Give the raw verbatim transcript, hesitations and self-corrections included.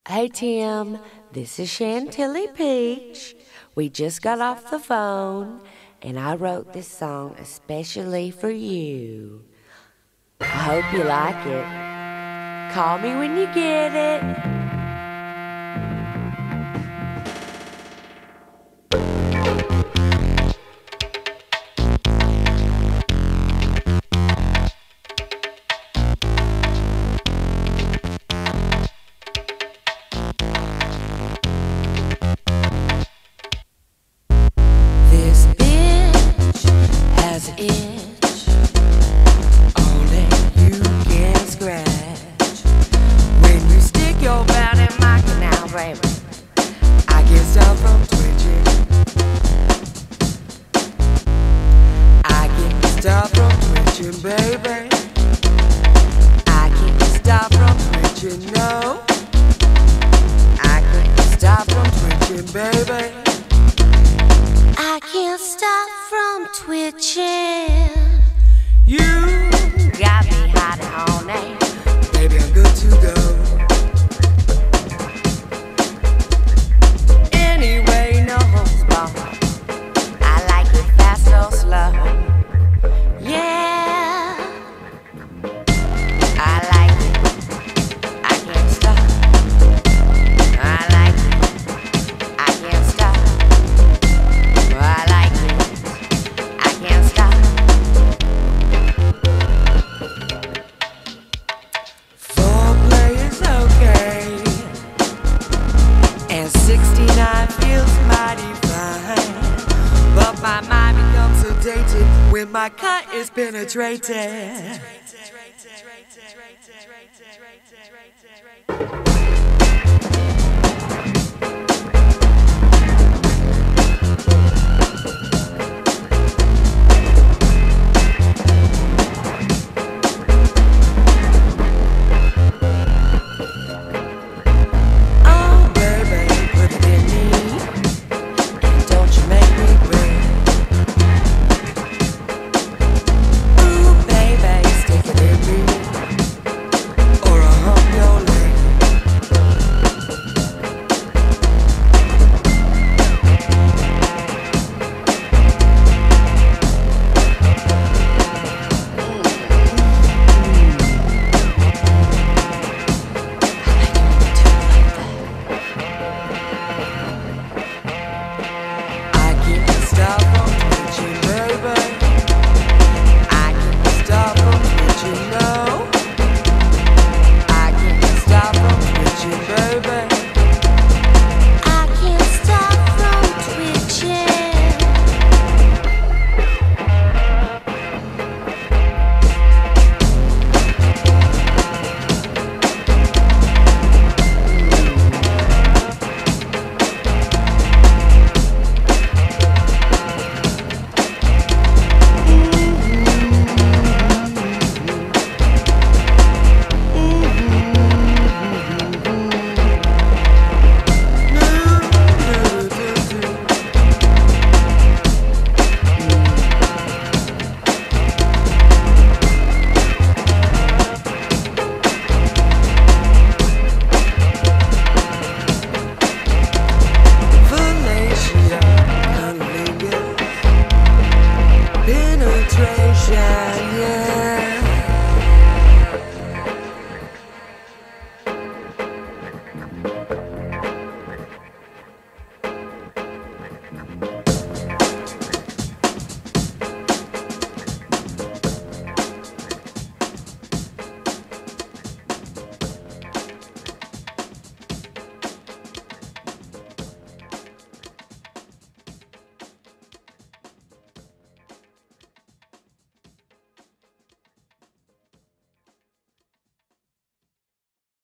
Hey Tim, this is Chantilly Peach. We just got off the phone, and I wrote this song especially for you. I hope you like it. Call me when you get it. Itch, only you can scratch. When you stick your bat in my canal, baby, I can't stop from twitching. I can't stop from twitching, baby. I can't stop from twitching, no. I can't stop from twitching, baby. I can't stop from twitching. You got me hot and all night. Baby, I'm good to go. Anyway, no holds barred. I like it fast or slow. Yeah, I like it. I can't stop. I like it. I can't stop. I like it. I can't stop. Foreplay is okay, and sixty-nine feels mighty fine. But my mind becomes sedated when my cut is penetrated.